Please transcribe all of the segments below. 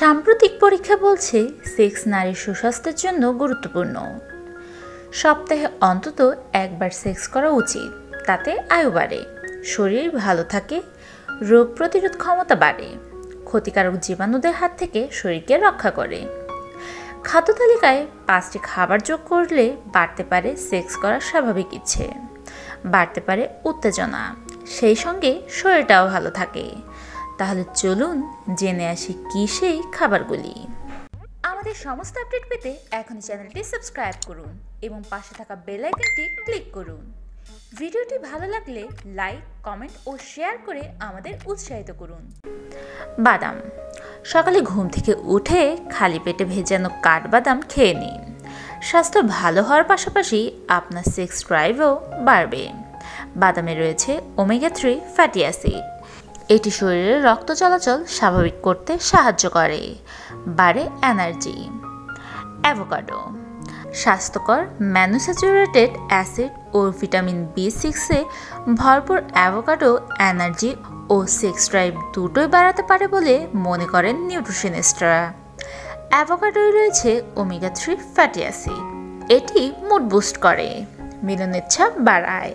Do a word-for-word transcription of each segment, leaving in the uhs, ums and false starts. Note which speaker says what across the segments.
Speaker 1: সাম্প্রতিক পরীক্ষা বলছে সেক্স নারীর সুস্বাস্থ্যের জন্য গুরুত্বপূর্ণ। সপ্তাহে অন্তত একবার সেক্স করা উচিত। তাতে আয়ু বাড়ে, শরীর ভালো থাকে, রোগ প্রতিরোধ ক্ষমতা বাড়ে, ক্ষতিকারক জীবাণুদের হাত থেকে শরীরকে রক্ষা করে। খাদ্য তালিকায় পাঁচটি খাবার যোগ করলে বাড়তে পারে সেক্স করার স্বাভাবিক ইচ্ছে, বাড়তে পারে উত্তেজনা, সেই সঙ্গে শরীরটাও ভালো থাকে। তাহলে চলুন জেনে আসি কী সেই খাবারগুলি। আমাদের সমস্ত আপডেট পেতে এখনই চ্যানেলটি সাবস্ক্রাইব করুন এবং পাশে থাকা বেল আইকনটি ক্লিক করুন। ভিডিওটি ভালো লাগলে লাইক, কমেন্ট ও শেয়ার করে আমাদের উৎসাহিত করুন। বাদাম। সকালে ঘুম থেকে উঠে খালি পেটে ভেজানো কাঠবাদাম খেয়ে নিন। স্বাস্থ্য ভালো হওয়ার পাশাপাশি আপনার সেক্স ড্রাইভও বাড়বে। বাদামে রয়েছে ওমেগা থ্রি ফ্যাটি অ্যাসিড। এটি শরীরে রক্ত চলাচল স্বাভাবিক করতে সাহায্য করে, বাড়ে এনার্জি। অ্যাভোকাডো। স্বাস্থ্যকর ম্যানোস্যাচুরেটেড অ্যাসিড ও ভিটামিন বি সিক্সে ভরপুর অ্যাভোকাডো এনার্জি ও সেক্স ড্রাইভ দুটোই বাড়াতে পারে বলে মনে করেন নিউট্রিশনিস্টরা। অ্যাভোকাডোয় রয়েছে ওমেগা থ্রি ফ্যাটি অ্যাসিড। এটি মুড বুস্ট করে, মিলনের ছাপ বাড়ায়।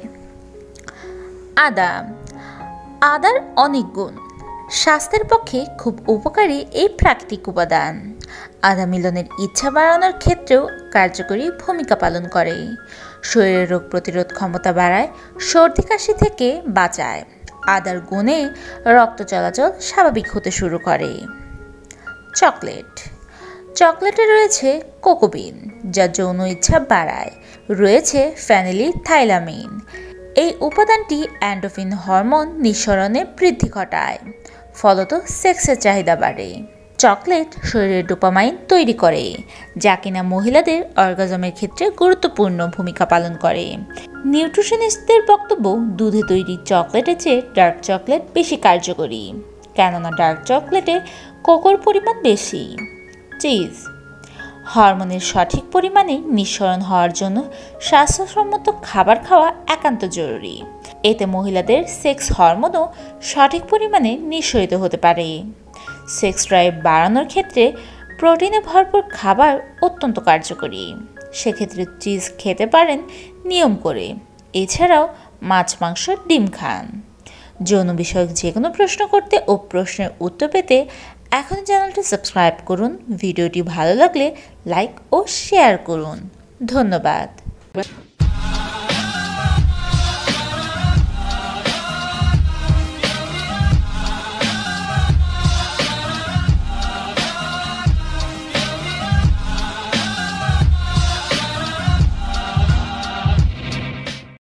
Speaker 1: আদা। আদার অনেক গুণ। স্বাস্থ্যের পক্ষে খুব উপকারী এই প্রাকৃতিক উপাদান আদা মিলনের ইচ্ছা বাড়ানোর ক্ষেত্রেও কার্যকরী ভূমিকা পালন করে। শরীরের রোগ প্রতিরোধ ক্ষমতা বাড়ায়, সর্দি কাশি থেকে বাঁচায়। আদার গুণে রক্ত চলাচল স্বাভাবিক হতে শুরু করে। চকলেট। চকলেটে রয়েছে কোকোবিন, যা যৌন ইচ্ছা বাড়ায়। রয়েছে ফেনিলইথাইলামিন। এই উপাদানটি এন্ডোফিন হরমোন নিঃসরণে বৃদ্ধি ঘটায়, ফলত সেক্সের চাহিদা বাড়ে। চকলেট শরীরে ডোপামাইন তৈরি করে, যা কিনা মহিলাদের অর্গাজমের ক্ষেত্রে গুরুত্বপূর্ণ ভূমিকা পালন করে। নিউট্রিশনিস্টদের বক্তব্য, দুধে তৈরি চকলেটের চেয়ে ডার্ক চকলেট বেশি কার্যকরী, কেননা ডার্ক চকলেটে কোকোর পরিমাণ বেশি। চিজ। হরমোনের সঠিক পরিমাণে নিঃসরণ হওয়ার জন্য স্বাস্থ্যসম্মত খাবার খাওয়া একান্ত জরুরি। এতে মহিলাদের সেক্স হরমোনও সঠিক পরিমাণে নিঃসরিত হতে পারে। সেক্স ড্রাইভ বাড়ানোর ক্ষেত্রে প্রোটিনে ভরপুর খাবার অত্যন্ত কার্যকরী। সেক্ষেত্রে চিজ খেতে পারেন নিয়ম করে। এছাড়াও মাছ, মাংস, ডিম খান। যৌন বিষয়ক যে কোনো প্রশ্ন করতে ও প্রশ্নের উত্তর পেতে এখন চ্যানেলটি সাবস্ক্রাইব করুন। ভিডিওটি ভালো লাগলে লাইক ও শেয়ার করুন। ধন্যবাদ।